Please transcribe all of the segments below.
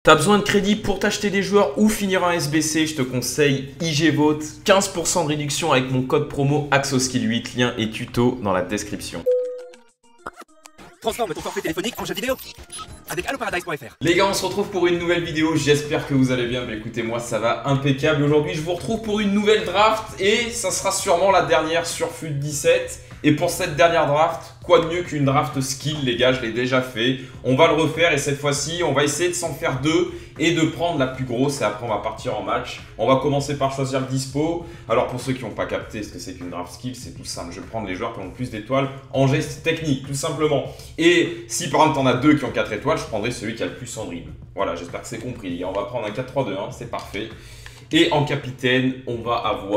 T'as besoin de crédit pour t'acheter des joueurs ou finir un SBC, je te conseille IGVote. 15% de réduction avec mon code promo AXOSKILL8, lien et tuto dans la description. Transforme ton forfait téléphonique en jeu vidéo avec alloparadise.fr. Les gars, on se retrouve pour une nouvelle vidéo, j'espère que vous allez bien, mais écoutez, moi ça va impeccable. Aujourd'hui je vous retrouve pour une nouvelle draft et ça sera sûrement la dernière sur FUT 17. Et pour cette dernière draft, quoi de mieux qu'une draft skill, les gars, je l'ai déjà fait. On va le refaire et cette fois-ci, on va essayer de s'en faire deux et de prendre la plus grosse et après on va partir en match. On va commencer par choisir le dispo. Alors pour ceux qui n'ont pas capté ce que c'est qu'une draft skill, c'est tout simple. Je vais prendre les joueurs qui ont le plus d'étoiles en geste technique, tout simplement. Et si par exemple t'en as deux qui ont 4 étoiles, je prendrai celui qui a le plus en dribble. Voilà, j'espère que c'est compris, les gars. On va prendre un 4-3-2-1, c'est parfait. Et en capitaine, on va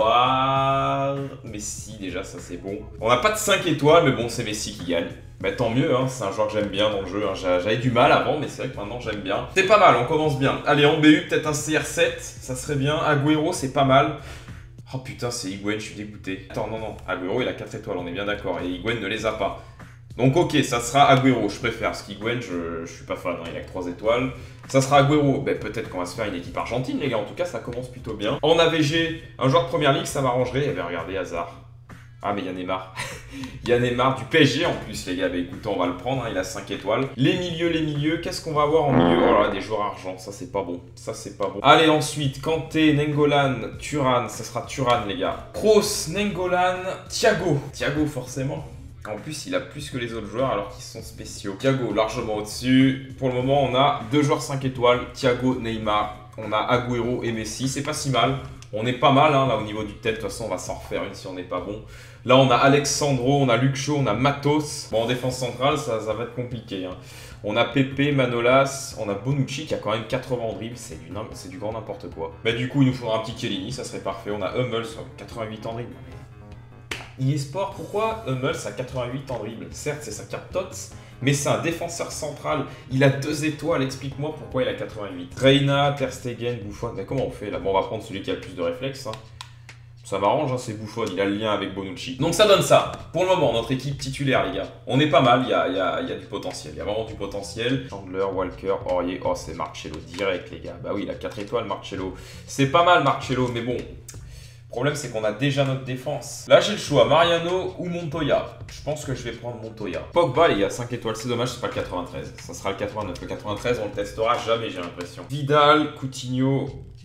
avoir Messi, déjà ça c'est bon. On n'a pas de 5 étoiles, mais bon c'est Messi qui gagne. Bah tant mieux, hein, c'est un joueur que j'aime bien dans le jeu. Hein. J'avais du mal avant, mais c'est vrai que maintenant j'aime bien. C'est pas mal, on commence bien. Allez, en BU, peut-être un CR7, ça serait bien. Agüero, c'est pas mal. Oh putain, c'est Higuaín, je suis dégoûté. Attends, non, Agüero il a 4 étoiles, on est bien d'accord. Et Higuaín ne les a pas. Donc ok, ça sera Agüero, je préfère, parce qu'Higuaín, je suis pas fan, hein, il a que 3 étoiles. Ça sera Agüero, ben, peut-être qu'on va se faire une équipe argentine les gars, en tout cas ça commence plutôt bien. En AVG, un joueur de première ligue, ça m'arrangerait, et ben regardez, Hazard. Ah mais il y a Neymar, il y a Neymar du PSG en plus les gars, ben écoutez on va le prendre, hein, il a 5 étoiles. Les milieux, qu'est-ce qu'on va avoir en milieu? Oh là, des joueurs argent, ça c'est pas bon, ça c'est pas bon. Allez ensuite, Kanté, Nainggolan, Thuram, ça sera Thuram les gars. Kroos, Nainggolan, Thiago forcément. En plus, il a plus que les autres joueurs alors qu'ils sont spéciaux. Thiago, largement au-dessus. Pour le moment, on a 2 joueurs 5 étoiles. Thiago, Neymar. On a Agüero et Messi. C'est pas si mal. On est pas mal, hein, là, au niveau du tête. De toute façon, on va s'en refaire une si on n'est pas bon. Là, on a Alexandro, on a Luke Shaw, on a Matos. Bon, en défense centrale, ça va être compliqué. Hein. On a Pepe, Manolas, on a Bonucci qui a quand même 80 en dribble. C'est du grand n'importe quoi. Mais du coup, il nous faudra un petit Chiellini, ça serait parfait. On a Hummels, 88 en dribble. eSport, pourquoi Hummels a 88 en dribble? Certes, c'est sa carte TOTS, mais c'est un défenseur central. Il a 2 étoiles, explique-moi pourquoi il a 88. Reina, Ter Stegen, Buffon, mais comment on fait là? Bon, on va prendre celui qui a le plus de réflexes. Hein. Ça m'arrange, hein, c'est Buffon, il a le lien avec Bonucci. Donc ça donne ça. Pour le moment, notre équipe titulaire, les gars. On est pas mal, il y a du potentiel. Il y a vraiment du potentiel. Chandler, Walker, Aurier. Oh, c'est Marcelo direct, les gars. Bah oui, il a 4 étoiles, Marcelo. C'est pas mal, Marcelo, mais bon. Le problème, c'est qu'on a déjà notre défense. Là, j'ai le choix, Mariano ou Montoya. Je pense que je vais prendre Montoya. Pogba, les gars, 5 étoiles. C'est dommage, c'est pas le 93. Ça sera le 89. Le 93, on le testera jamais, j'ai l'impression. Vidal, Coutinho,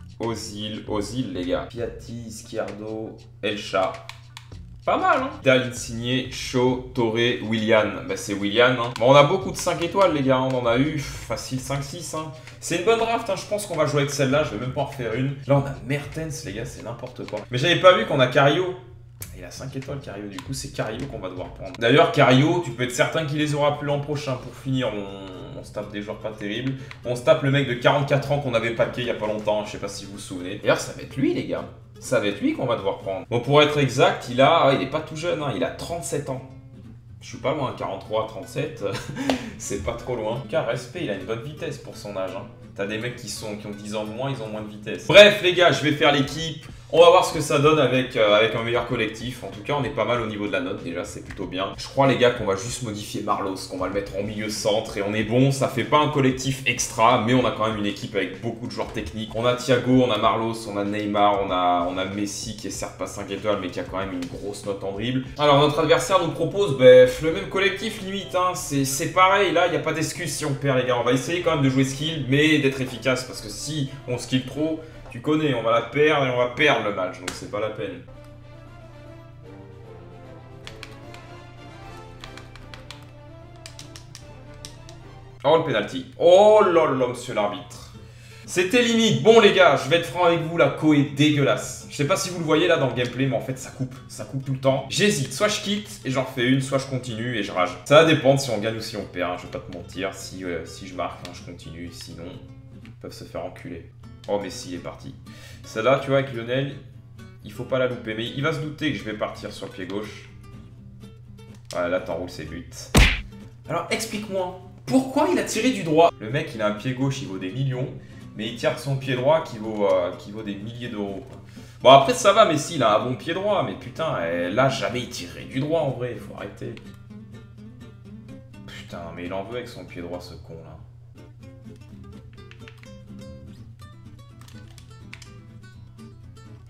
Ozil, les gars. Piatti, Izquierdo, Elcha. Pas mal, hein. Vidal, Insigne, Shaw, Torre, Willian. Bah, c'est Willian, hein. Bon, on a beaucoup de 5 étoiles, les gars. On en a eu facile 5-6, hein. C'est une bonne draft, hein. Je pense qu'on va jouer avec celle-là. Je vais même pas en refaire une. Là, on a Mertens, les gars. C'est n'importe quoi. Mais j'avais pas vu qu'on a Cario. Il a 5 étoiles, Cario. Du coup, c'est Cario qu'on va devoir prendre. D'ailleurs, Cario, tu peux être certain qu'il les aura plus l'an prochain. Pour finir, on se tape des joueurs pas terribles. On se tape le mec de 44 ans qu'on avait paqué il y a pas longtemps. Je sais pas si vous vous souvenez. D'ailleurs, ça va être lui, les gars. Ça va être lui qu'on va devoir prendre. Bon, pour être exact, il est pas tout jeune, hein, il a 37 ans. Je suis pas loin, 43, 37, c'est pas trop loin. En tout cas, respect, il a une bonne vitesse pour son âge. Hein. T'as des mecs qui ont 10 ans de moins, ils ont moins de vitesse. Bref, les gars, je vais faire l'équipe. On va voir ce que ça donne avec un meilleur collectif. En tout cas, on est pas mal au niveau de la note, déjà, c'est plutôt bien. Je crois, les gars, qu'on va juste modifier Marlos, qu'on va le mettre en milieu centre et on est bon. Ça fait pas un collectif extra, mais on a quand même une équipe avec beaucoup de joueurs techniques. On a Thiago, on a Marlos, on a Neymar, on a Messi qui est certes pas 5 étoiles, mais qui a quand même une grosse note en dribble. Alors, notre adversaire nous propose le même collectif limite. Hein. C'est pareil, là, il n'y a pas d'excuse si on perd, les gars. On va essayer quand même de jouer skill, mais d'être efficace parce que si on skill trop, tu connais, on va la perdre et on va perdre le match, donc c'est pas la peine. Oh le penalty. Oh là là, monsieur l'arbitre. C'était limite. Bon les gars, je vais être franc avec vous, la co est dégueulasse. Je sais pas si vous le voyez là dans le gameplay, mais en fait ça coupe tout le temps. J'hésite, soit je quitte et j'en refais une, soit je continue et je rage. Ça va dépendre si on gagne ou si on perd, hein, je vais pas te mentir. Si je marque, hein, je continue, sinon ils peuvent se faire enculer. Oh Messi est parti. Celle-là, tu vois, avec Lionel, il faut pas la louper. Mais il va se douter que je vais partir sur le pied gauche. Voilà, là t'enroules ses buts. Alors explique-moi, pourquoi il a tiré du droit? Le mec, il a un pied gauche, il vaut des millions. Mais il tire de son pied droit qui vaut des milliers d'euros. Bon après ça va, Messi, il a un bon pied droit. Mais putain, là jamais il tirerait du droit en vrai, il faut arrêter. Putain, mais il en veut avec son pied droit ce con là.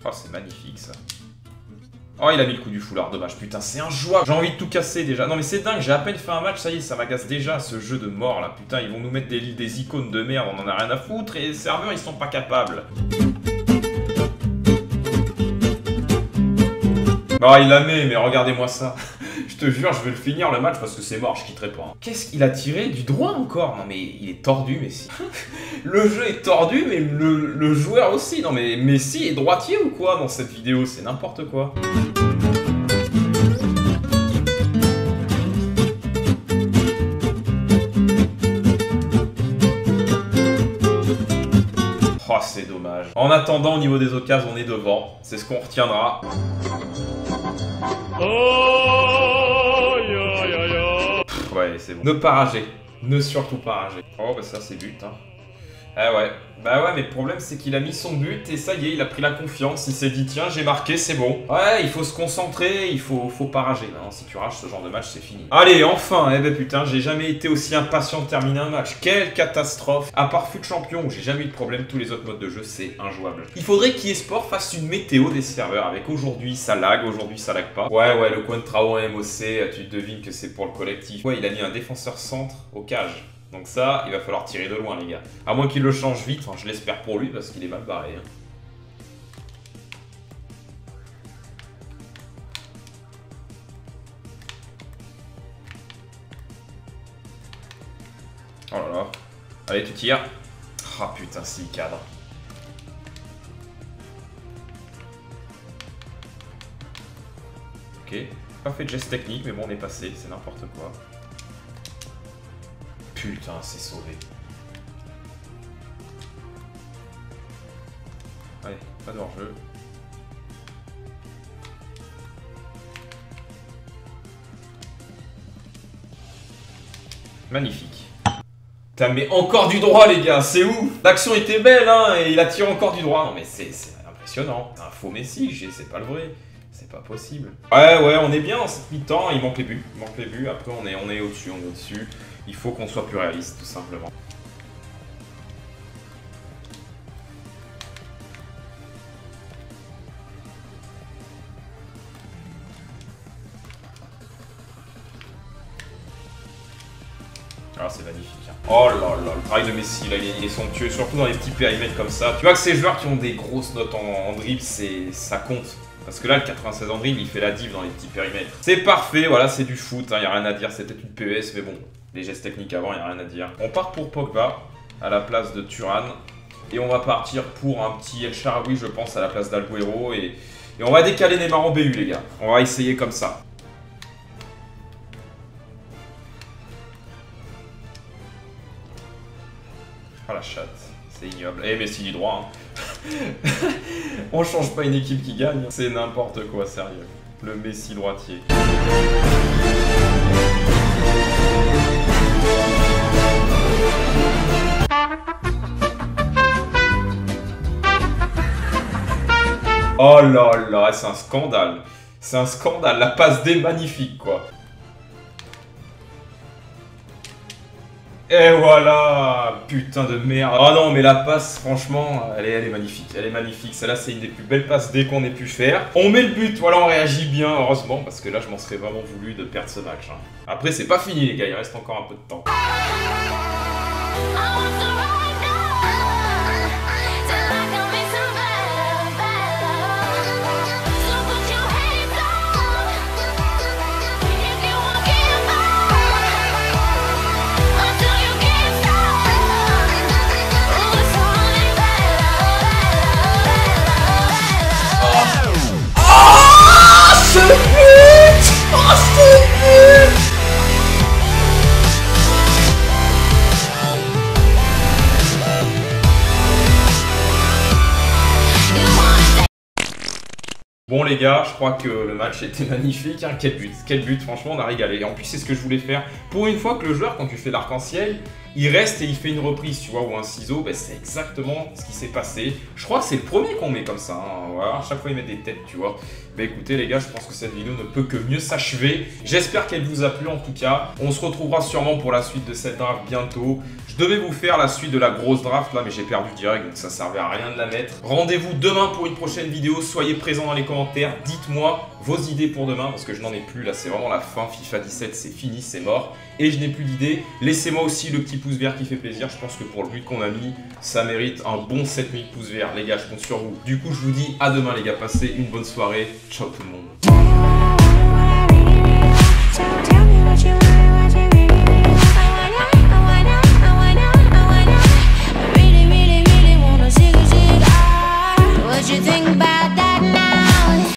Oh, c'est magnifique ça. Oh, il a mis le coup du foulard, dommage. Putain, c'est injouable. J'ai envie de tout casser déjà. Non, mais c'est dingue, j'ai à peine fait un match, ça y est, ça m'agace déjà ce jeu de mort là. Putain, ils vont nous mettre des icônes de merde, on en a rien à foutre et les serveurs ils sont pas capables. Oh, il la met, mais regardez-moi ça. Je te jure, je vais le finir le match parce que c'est mort, je quitterai pas. Qu'est-ce qu'il a tiré? Du droit encore? Non, mais il est tordu, Messi. Le jeu est tordu, mais le joueur aussi. Non, mais Messi est droitier ou quoi dans cette vidéo? C'est n'importe quoi. Oh, c'est dommage. En attendant, au niveau des occasions, on est devant. C'est ce qu'on retiendra. Pff, ouais, c'est bon. Ne pas rager. Ne surtout pas rager. Oh, bah ça, c'est but, hein. Ah ouais. Bah ouais, mais le problème, c'est qu'il a mis son but et ça y est, il a pris la confiance. Il s'est dit, tiens, j'ai marqué, c'est bon. Ouais, il faut se concentrer, il faut pas rager. Non, si tu rages ce genre de match, c'est fini. Allez, enfin. Eh ben putain, j'ai jamais été aussi impatient de terminer un match. Quelle catastrophe. À part FUT Champion, où j'ai jamais eu de problème, tous les autres modes de jeu, c'est injouable. Il faudrait qu'eSport fasse une météo des serveurs avec aujourd'hui ça lag, aujourd'hui ça lag pas. Ouais, le coin de Trao en MOC, tu devines que c'est pour le collectif. Ouais, il a mis un défenseur centre au cage. Donc ça, il va falloir tirer de loin, les gars. À moins qu'il le change vite, enfin, je l'espère pour lui, parce qu'il est mal barré. Hein. Oh là là. Allez, tu tires. Ah putain, s'il cadre. Ok. Pas fait de geste technique, mais bon, on est passé, c'est n'importe quoi. Putain, c'est sauvé. Allez, pas de hors-jeu. Magnifique. Putain, mais encore du droit, les gars, c'est ouf. L'action était belle, hein, et il a tiré encore du droit. Non, mais c'est impressionnant. C'est un faux Messi, c'est pas le vrai. C'est pas possible. Ouais, on est bien en cette mi-temps. Il manque les buts. Après, on est au-dessus, Il faut qu'on soit plus réaliste, tout simplement. Ah, c'est magnifique. Hein. Oh là là, le travail de Messi, là, il est somptueux, surtout dans les petits périmètres comme ça. Tu vois que ces joueurs qui ont des grosses notes en dribble, ça compte. Parce que là, le 96 en dribble, il fait la div dans les petits périmètres. C'est parfait, voilà, c'est du foot, hein, y a rien à dire, c'était une PES, mais bon, les gestes techniques avant, y a rien à dire. On part pour Pogba, à la place de Thuram, et on va partir pour un petit El Shaarawy, je pense, à la place d'Agüero, et on va décaler Neymar en BU, les gars. On va essayer comme ça. Oh la chatte, c'est ignoble. Eh, Messi du droit, hein. On change pas une équipe qui gagne, c'est n'importe quoi, sérieux. Le Messi droitier. Oh là là, c'est un scandale. C'est un scandale, la passe D magnifique, quoi. Et voilà, putain de merde. Oh non, mais la passe, franchement, elle est magnifique. Elle est magnifique. Celle-là, c'est une des plus belles passes D qu'on ait pu faire. On met le but, voilà, on réagit bien, heureusement, parce que là, je m'en serais vraiment voulu de perdre ce match. Hein. Après, c'est pas fini, les gars, il reste encore un peu de temps. Bon les gars, je crois que le match était magnifique, hein. Quel but, franchement on a régalé. Et en plus c'est ce que je voulais faire. Pour une fois que le joueur, quand tu fais l'arc-en-ciel, il reste et il fait une reprise, tu vois, ou un ciseau, bah, c'est exactement ce qui s'est passé. Je crois que c'est le premier qu'on met comme ça, hein. Voilà, à chaque fois il met des têtes, tu vois. Bah écoutez les gars, je pense que cette vidéo ne peut que mieux s'achever. J'espère qu'elle vous a plu en tout cas. On se retrouvera sûrement pour la suite de cette draft bientôt. Je devais vous faire la suite de la grosse draft là, mais j'ai perdu direct, donc ça servait à rien de la mettre. Rendez-vous demain pour une prochaine vidéo. Soyez présents dans les commentaires. Dites-moi vos idées pour demain, parce que je n'en ai plus. Là, c'est vraiment la fin. FIFA 17, c'est fini, c'est mort. Et je n'ai plus d'idées. Laissez-moi aussi le petit pouce vert qui fait plaisir. Je pense que pour le but qu'on a mis, ça mérite un bon 7000 pouces verts. Les gars, je compte sur vous. Du coup, je vous dis à demain les gars. Passez une bonne soirée. Ciao tout le monde.